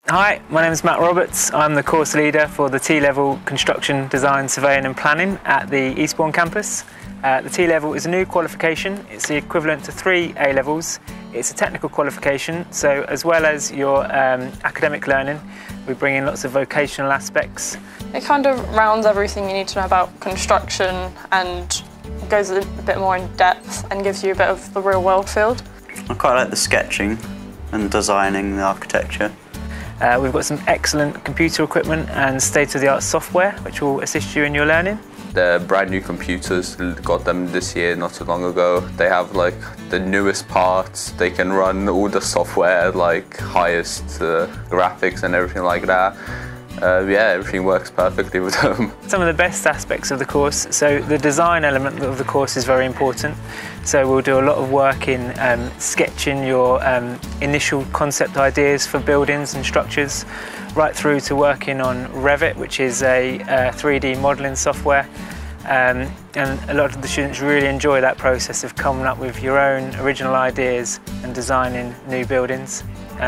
Hi, my name is Matt Roberts. I'm the course leader for the T-Level Construction, Design, Surveying and Planning at the Eastbourne campus. The T-Level is a new qualification. It's the equivalent to 3 A-levels. It's a technical qualification, so as well as your academic learning, we bring in lots of vocational aspects. It kind of rounds everything you need to know about construction and goes a bit more in depth and gives you a bit of the real world field. I quite like the sketching and designing the architecture. We've got some excellent computer equipment and state-of-the-art software which will assist you in your learning. They're brand new computers, got them this year, not too long ago. They have like the newest parts, they can run all the software, like highest graphics and everything like that. Yeah, everything works perfectly with them. Some of the best aspects of the course, so the design element of the course is very important. So we'll do a lot of work in sketching your initial concept ideas for buildings and structures, right through to working on Revit, which is a 3D modelling software. And a lot of the students really enjoy that process of coming up with your own original ideas and designing new buildings.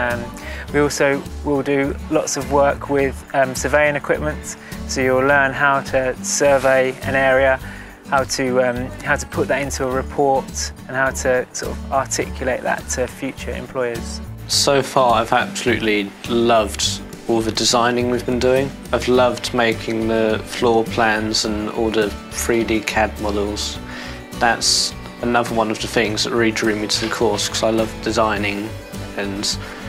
We also will do lots of work with surveying equipment, so you'll learn how to survey an area, how to put that into a report and how to sort of articulate that to future employers. So far I've absolutely loved all the designing we've been doing. I've loved making the floor plans and all the 3D CAD models. That's another one of the things that really drew me to the course, because I love designing and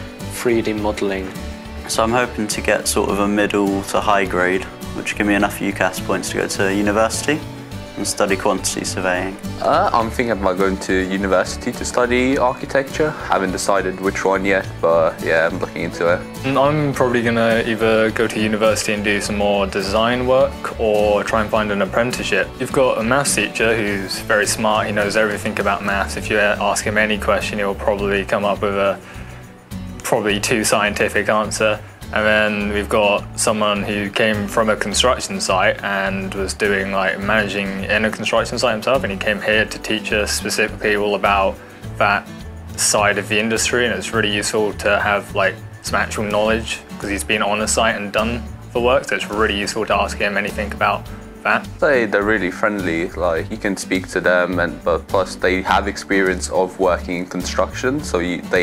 3D modelling. So I'm hoping to get sort of a middle to high grade, which give me enough UCAS points to go to university and study quantity surveying. I'm thinking about going to university to study architecture. Haven't decided which one yet, but yeah, I'm looking into it. I'm probably going to either go to university and do some more design work or try and find an apprenticeship. You've got a maths teacher who's very smart, he knows everything about maths. If you ask him any question, he'll probably come up with a probably too scientific answer. And then we've got someone who came from a construction site and was doing like managing in a construction site himself, and he came here to teach us specifically all about that side of the industry, and it's really useful to have like some actual knowledge because he's been on a site and done the work, so it's really useful to ask him anything about that. They're really friendly, like you can speak to them, but plus they have experience of working in construction, so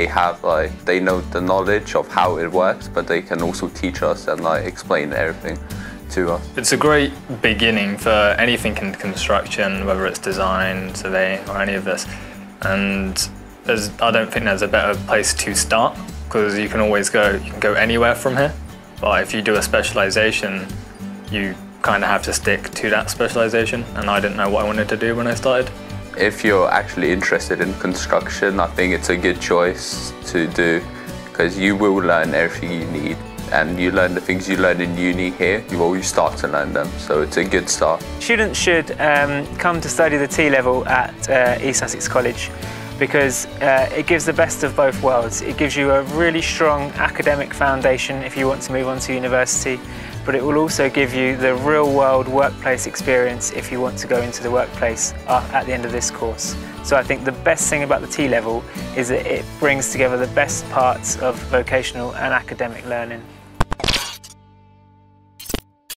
they know the knowledge of how it works, but they can also teach us and like explain everything to us. It's a great beginning for anything in construction, whether it's design, surveying or any of this, and I don't think there's a better place to start, because you can always go anywhere from here, but if you do a specialisation, you kind of have to stick to that specialisation, and I didn't know what I wanted to do when I started. If you're actually interested in construction, I think it's a good choice to do, because you will learn everything you need, and you learn the things you learn in uni here, you start to learn them, so it's a good start. Students should come to study the T-Level at East Sussex College, because it gives the best of both worlds. It gives you a really strong academic foundation if you want to move on to university, but it will also give you the real-world workplace experience if you want to go into the workplace at the end of this course. So I think the best thing about the T-Level is that it brings together the best parts of vocational and academic learning.